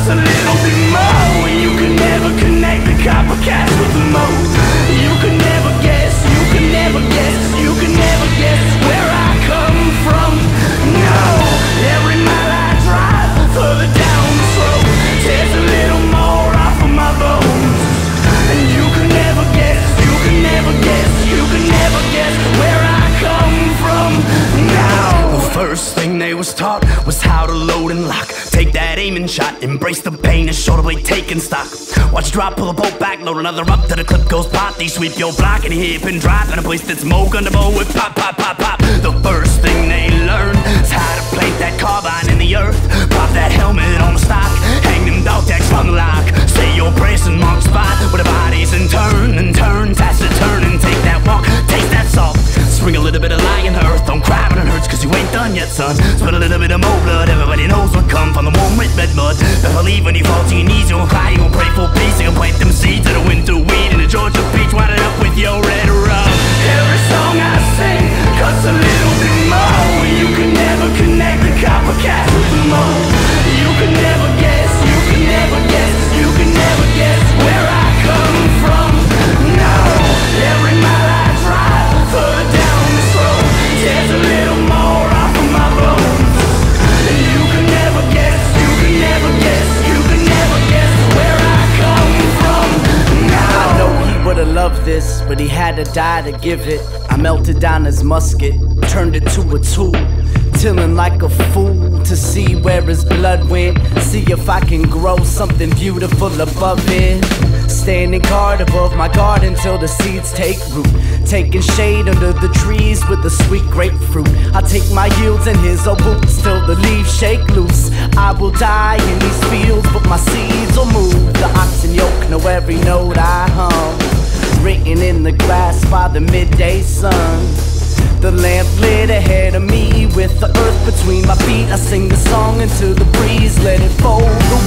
costs a little bit more. You could never connect the copycats with the most. You could never guess, you could never guess, you could never guess where I come from. No, every mile I drive further down this road tears a little more off of my bones. And you could never guess, you could never guess, you could never guess where I come from. No. The first thing they was taught was how to load and lock. Take that aiming shot, embrace the pain, and shoulder blade taking stock. Watch drop, pull the bolt back, load another up till the clip goes pop. They sweep your block and hip and drop in a place that's more gun to bow with pop, pop, pop, pop. The first thing they learn is how to plant that carbine in the earth. Pop that helmet on the stock, hang them dog tags from the lock. Say your prayers and mark spot where the bodies and turn, task to turn and take that walk. Taste that salt, spring a little bit of lion earth. Don't cry when it hurts, cause you ain't done yet, son. Spill a little bit of more blood, everybody knows what come from the warm red mud. But believe when you fall to your knees, you gon' cry, you gon' pray for peace. You gon' plant them seeds of the winter weed in the Georgia beach, wind it up with your red rum. Every song I sing costs a little bit more. You could never connect the copycats with the mold. You could never guess, you could never guess, you could never guess where I come from. No, every mile I drive further down this road tears a little more off of my bones. And you could never guess, you could never guess, you could never guess where I come from. No. I know he would've loved this, but he had to die to give it. I melted down his musket, turned it to a tool, tilling like a fool to see where his blood went. See if I can grow something beautiful above it. Standing guard above my garden till the seeds take root. Taking shade under the trees with the sweet grapefruit. I take my yields in his old boots till the leaves shake loose. I will die in these fields, but my seeds will move. The oxen yoke know every note I hum, written in the grass by the midday sun. The lamp lit ahead of me with the earth between my feet. I sing the song into the breeze, let it fold